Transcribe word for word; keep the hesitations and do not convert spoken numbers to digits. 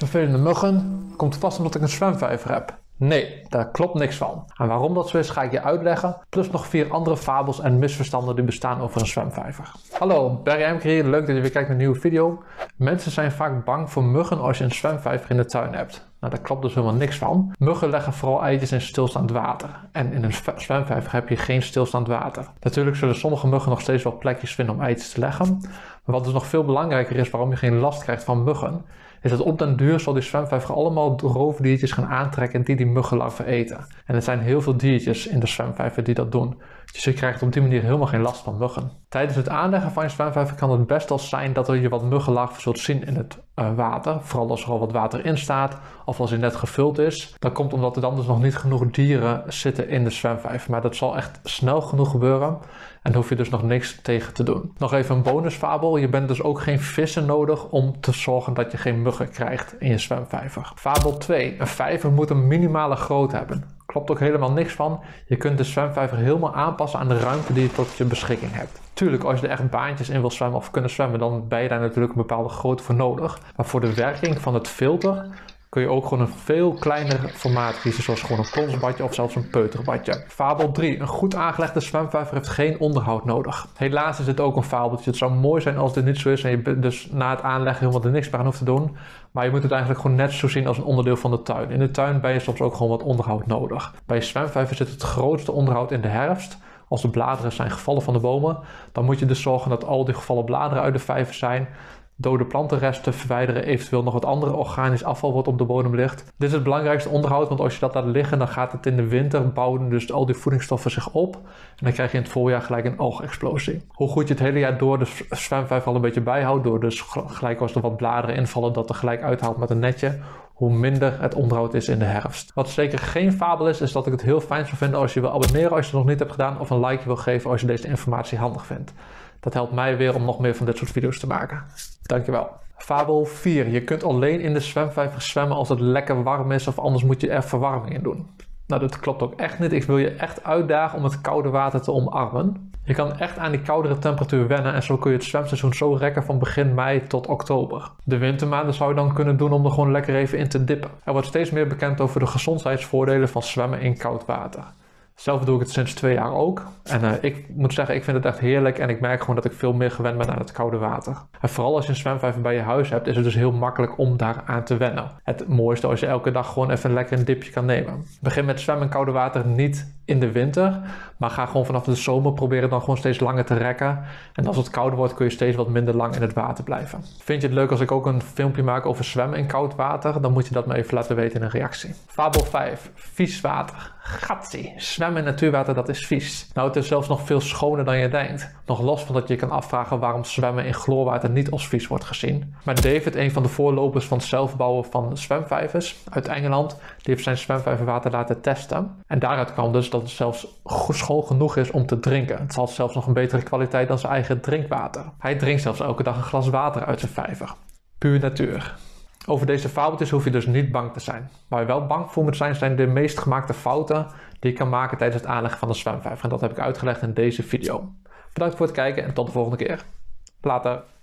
Vervelende muggen komt vast omdat ik een zwemvijver heb. Nee, daar klopt niks van. En waarom dat zo is ga ik je uitleggen, plus nog vier andere fabels en misverstanden die bestaan over een zwemvijver. Hallo, Barry Emker hier, leuk dat je weer kijkt naar een nieuwe video. Mensen zijn vaak bang voor muggen als je een zwemvijver in de tuin hebt. Nou, daar klopt dus helemaal niks van. Muggen leggen vooral eitjes in stilstaand water. En in een zwemvijver heb je geen stilstaand water. Natuurlijk zullen sommige muggen nog steeds wel plekjes vinden om eitjes te leggen. Maar wat dus nog veel belangrijker is waarom je geen last krijgt van muggen, is dat op den duur zal die zwemvijver allemaal roofdiertjes gaan aantrekken die die muggenlarven eten. En er zijn heel veel diertjes in de zwemvijver die dat doen. Dus je krijgt op die manier helemaal geen last van muggen. Tijdens het aanleggen van je zwemvijver kan het best wel zijn dat er je wat muggenlarven zult zien in het uh, water. Vooral als er al wat water in staat of als hij net gevuld is. Dat komt omdat er dan dus nog niet genoeg dieren zitten in de zwemvijver. Maar dat zal echt snel genoeg gebeuren. En daar hoef je dus nog niks tegen te doen. Nog even een bonusfabel. Je bent dus ook geen vissen nodig om te zorgen dat je geen muggen krijgt in je zwemvijver. Fabel twee. Een vijver moet een minimale grootte hebben. Klopt ook helemaal niks van. Je kunt de zwemvijver helemaal aanpassen aan de ruimte die je tot je beschikking hebt. Tuurlijk, als je er echt baantjes in wil zwemmen of kunnen zwemmen, dan ben je daar natuurlijk een bepaalde grootte voor nodig. Maar voor de werking van het filter kun je ook gewoon een veel kleiner formaat kiezen, zoals gewoon een plonsbadje of zelfs een peuterbadje. Fabel drie. Een goed aangelegde zwemvijver heeft geen onderhoud nodig. Helaas is dit ook een fabeltje. Het zou mooi zijn als dit niet zo is en je dus na het aanleggen helemaal er niks meer aan hoeft te doen. Maar je moet het eigenlijk gewoon net zo zien als een onderdeel van de tuin. In de tuin ben je soms ook gewoon wat onderhoud nodig. Bij je zwemvijver zit het grootste onderhoud in de herfst. Als de bladeren zijn gevallen van de bomen, dan moet je dus zorgen dat al die gevallen bladeren uit de vijver zijn. Dode plantenresten verwijderen, eventueel nog wat andere organisch afval wat op de bodem ligt. Dit is het belangrijkste onderhoud, want als je dat laat liggen, dan gaat het in de winter bouwen dus al die voedingsstoffen zich op. En dan krijg je in het voorjaar gelijk een algexplosie. Hoe goed je het hele jaar door de zwemvijver al een beetje bijhoudt, door dus gelijk als er wat bladeren invallen, dat er gelijk uithaalt met een netje, hoe minder het onderhoud is in de herfst. Wat zeker geen fabel is, is dat ik het heel fijn zou vinden als je wil abonneren als je het nog niet hebt gedaan, of een like wil geven als je deze informatie handig vindt. Dat helpt mij weer om nog meer van dit soort video's te maken. Dankjewel. Fabel vier. Je kunt alleen in de zwemvijver zwemmen als het lekker warm is of anders moet je er verwarming in doen. Nou, dat klopt ook echt niet. Ik wil je echt uitdagen om het koude water te omarmen. Je kan echt aan die koudere temperatuur wennen en zo kun je het zwemseizoen zo rekken van begin mei tot oktober. De wintermaanden zou je dan kunnen doen om er gewoon lekker even in te dippen. Er wordt steeds meer bekend over de gezondheidsvoordelen van zwemmen in koud water. Zelf doe ik het sinds twee jaar ook. En uh, ik moet zeggen, ik vind het echt heerlijk. En ik merk gewoon dat ik veel meer gewend ben aan het koude water. En vooral als je een zwemvijver bij je huis hebt, is het dus heel makkelijk om daar aan te wennen. Het mooiste als je elke dag gewoon even lekker een dipje kan nemen. Begin met zwemmen in koude water niet in de winter. Maar ga gewoon vanaf de zomer proberen dan gewoon steeds langer te rekken. En als het kouder wordt kun je steeds wat minder lang in het water blijven. Vind je het leuk als ik ook een filmpje maak over zwemmen in koud water? Dan moet je dat me even laten weten in een reactie. Fabel vijf. Vies water. Gatsie. Zwemmen in natuurwater, dat is vies. Nou, het is zelfs nog veel schoner dan je denkt. Nog los van dat je kan afvragen waarom zwemmen in chloorwater niet als vies wordt gezien. Maar David, een van de voorlopers van het zelfbouwen van zwemvijvers uit Engeland, die heeft zijn zwemvijverwater laten testen. En daaruit kwam dus dat het zelfs schoon genoeg is om te drinken. Het had zelfs nog een betere kwaliteit dan zijn eigen drinkwater. Hij drinkt zelfs elke dag een glas water uit zijn vijver. Puur natuur. Over deze fabeltjes hoef je dus niet bang te zijn. Waar je wel bang voor moet zijn, zijn de meest gemaakte fouten die je kan maken tijdens het aanleggen van de zwemvijver. En dat heb ik uitgelegd in deze video. Bedankt voor het kijken en tot de volgende keer. Later.